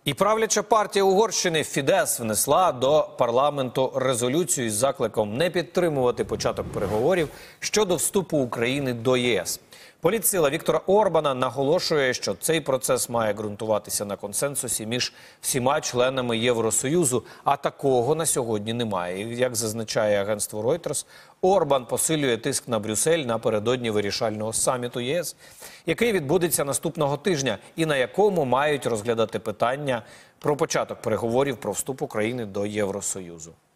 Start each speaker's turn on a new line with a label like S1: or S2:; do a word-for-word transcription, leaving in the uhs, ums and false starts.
S1: І правляча партія Угорщини Фідес внесла до парламенту резолюцію із закликом не підтримувати початок переговорів щодо вступу України до ЄС. Політсила Віктора Орбана наголошує, що цей процес має ґрунтуватися на консенсусі між всіма членами Євросоюзу, а такого на сьогодні немає. І, як зазначає агентство Reuters, Орбан посилює тиск на Брюссель напередодні вирішального саміту ЄС, який відбудеться наступного тижня і на якому мають розглядати питання про початок переговорів про вступ України до Євросоюзу.